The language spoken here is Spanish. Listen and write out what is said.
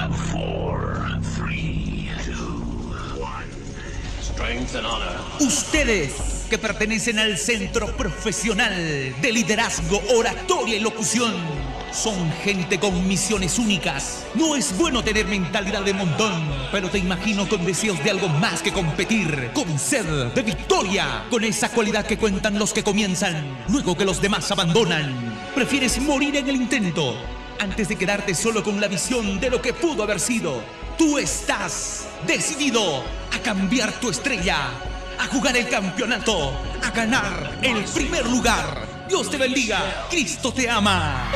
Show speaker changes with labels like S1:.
S1: 4, 3, 2, 1. Strength and honor.
S2: Ustedes que pertenecen al Centro Profesional de Liderazgo, Oratoria y Locución son gente con misiones únicas. No es bueno tener mentalidad de montón, pero te imagino con deseos de algo más que competir, con sed de victoria, con esa cualidad que cuentan los que comienzan, luego que los demás abandonan. Prefieres morir en el intento antes de quedarte solo con la visión de lo que pudo haber sido. Tú estás decidido a cambiar tu estrella, a jugar el campeonato, a ganar el primer lugar. Dios te bendiga, Cristo te ama.